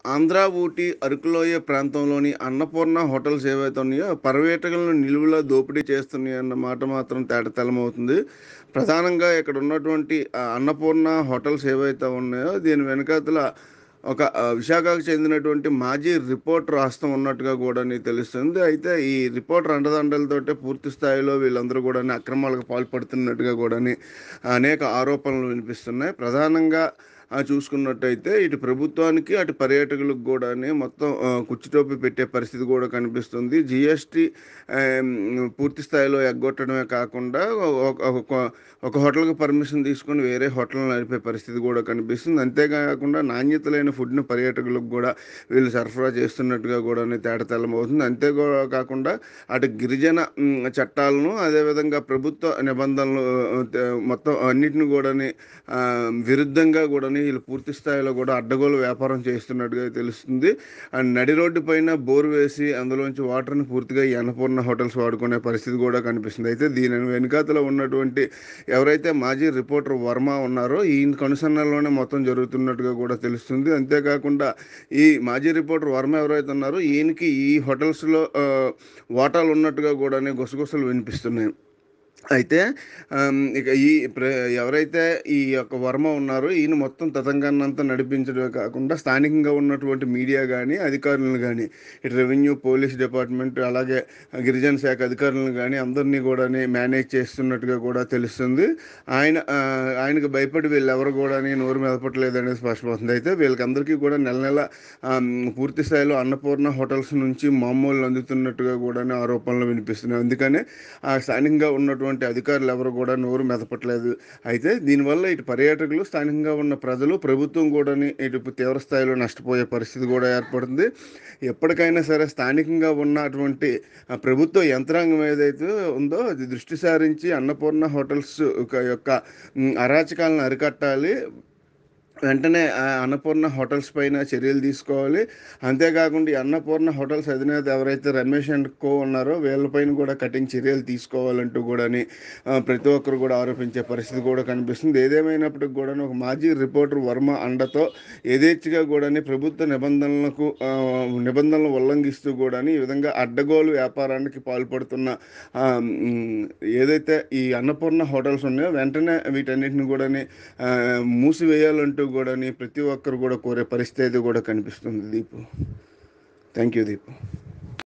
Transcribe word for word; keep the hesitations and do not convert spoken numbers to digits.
ఆంధ్ర, ఊటీ, అరకులోయ ప్రాంతంలోని అన్నపూర్ణ హోటల్స్ ఏవైతే ఉన్నాయో, పర్యాటకులను నిలువులా దోపిడీ చేస్తున్నాయన్న మాట మాత్రం తేటతెల్లమవుతుంది. ప్రధానంగా ఇక్కడ ఉన్నటువంటి ఆహ్, అన్నపూర్ణ హోటల్స్ ఏవైతే ఉన్నాయో, దీని వెనకాతల ఒక ఆహ్, విశాఖకు చెందినటువంటి మాజీ రిపోర్టర్ హస్తం ఉన్నట్టుగా గూడాని తెలుస్తుంది. అయితే ఈ రిపోర్టర్ అండదండలతోటే పూర్తి స్థాయిలో వీళ్ళందరూ గూడాను అక్రమాలకు పాల్పడుతున్నట్టుగా గూడాని అనేక ఆరోపణలు వినిపిస్తున్నాయి. ప్రధానంగా ఆహ్, చూసుకున్నట్టయితే ఇటు ప్రభుత్వానికి, అటు పర్యాటకులకు గూడాని మొత్తం ఆహ్, కుచ్చుటోపి పెట్టే పరిస్థితి గూడా కనిపిస్తుంది. జీఎస్టీ ఆహ్, హ్మ్, పూర్తి స్థాయిలో ఎగ్గొట్టడమే కాకుండా ఒక ఒక ఒక హోటల్‌కి పర్మిషన్ తీసుకొని వేరే హోటల్‌ని నడిపే పరిస్థితి గూడా కనిపిస్తుంది. అంతేకాకుండా నాణ్యత లేని ఫుడ్‌ని పర్యాటకులకు గూడా వీళ్ళు సరఫరా చేస్తున్నట్టుగా గూడాని తేటతెల్లమవుతుంది. అంతే గూ కాకుండా అటు గిరిజన హ్మ్, చట్టాలను, అదేవిధంగా ప్రభుత్వ నిబంధనలు ఆహ్, తే మొత్తం అన్నిటిని గూడాని ఆహ్, విరుద్ధంగా గూడాని వీళ్ళు పూర్తి స్థాయిలో గూడా అడ్డగోలు వ్యాపారం చేస్తున్నట్టుగా తెలుస్తుంది. అండ్ నడి రోడ్డు పైన బోర్ వేసి అందులోంచి వాటర్‌ని పూర్తిగా ఈ అన్నపూర్ణ హోటల్స్ వాడుకునే పరిస్థితి గూడా కనిపిస్తుంది. అయితే దీని వెనకాతల ఉన్నటువంటి ఎవరైతే మాజీ రిపోర్టర్ వర్మ ఉన్నారో, ఈయన కనుసన్నల్లోనే మొత్తం జరుగుతున్నట్టుగా గూడా తెలుస్తుంది. అంతేకాకుండా ఈ మాజీ రిపోర్టర్ వర్మ ఎవరైతే ఉన్నారో, ఈయనకి ఈ హోటల్స్‌లో ఆహ్, వాటాలున్నట్టుగా గూడాని గుసగుసలు వినిపిస్తున్నాయి. అయితే ఆహ్, ఇక ఈ ప్ర ఎవరైతే ఈ యొక్క వర్మ ఉన్నారో, ఈయన మొత్తం తతంగాన్నంతా నడిపించడమే కాకుండా స్థానికంగా ఉన్నటువంటి మీడియా గాని, అధికారులను గాని, ఇటు రెవెన్యూ, పోలీస్ డిపార్ట్‌మెంట్ అలాగే గిరిజన శాఖ అధికారులను గాని అందరినీ గూడాని మేనేజ్ చేస్తున్నట్టుగా కూడా తెలుస్తుంది. ఆయన ఆహ్, ఆయనకు భయపడి వీళ్ళెవరు గూడాని నోరు మెదపట్లేదనేది స్పష్టమవుతుంది. అయితే వీళ్ళకందరికీ కూడా నెల నెల ఆహ్, హ్మ్, పూర్తి స్థాయిలో అన్నపూర్ణ హోటల్స్ నుంచి మామూళ్ళు అందుతున్నట్టుగా గూడాను ఆరోపణలు వినిపిస్తున్నాయి. అందుకనే ఆ స్థానికంగా ఉన్నటువంటి అధికారులు ఎవరు కూడా నోరు మెదపట్లేదు. అయితే దీనివల్ల ఇటు పర్యాటకులు, స్థానికంగా ఉన్న ప్రజలు, ప్రభుత్వం కూడాని ఇటు తీవ్ర స్థాయిలో నష్టపోయే పరిస్థితి కూడా ఏర్పడుతుంది. ఎప్పటికైనా సరే స్థానికంగా ఉన్నటువంటి ఆహ్, ప్రభుత్వ యంత్రాంగం ఏదైతే ఉందో అది దృష్టి సారించి అన్నపూర్ణ హోటల్స్ ఒక యొక్క హ్మ్, అరాచకాలను అరికట్టాలి. వెంటనే ఆహ్, అన్నపూర్ణ హోటల్స్ పైన చర్యలు తీసుకోవాలి. అంతేకాకుండా ఈ అన్నపూర్ణ హోటల్స్ అధినేత ఎవరైతే రమేష్ అండ్ కో ఉన్నారో వీళ్ళపైన కూడా కఠిన చర్యలు తీసుకోవాలంటూ గూడాని ఆహ్, ప్రతి ఒక్కరు కూడా ఆరోపించే పరిస్థితి కూడా కనిపిస్తుంది. ఏదేమైనప్పటికి గూడాను ఒక మాజీ రిపోర్టర్ వర్మ అండతో యథేచ్ఛగా గూడాని ప్రభుత్వ నిబంధనలకు ఆహ్, నిబంధనలు ఉల్లంఘిస్తూ గూడాని ఈ విధంగా అడ్డగోలు వ్యాపారానికి పాల్పడుతున్న ఆహ్, హ్మ్, ఏదైతే ఈ అన్నపూర్ణ హోటల్స్ ఉన్నాయో వెంటనే వీటన్నిటిని గూడాని ఆహ్, మూసివేయాలంటూ గూడాని ప్రతి ఒక్కరు గూడా కోరే పరిస్థితి అయితే గూడా కనిపిస్తుంది దీపు. Thank you Deepu.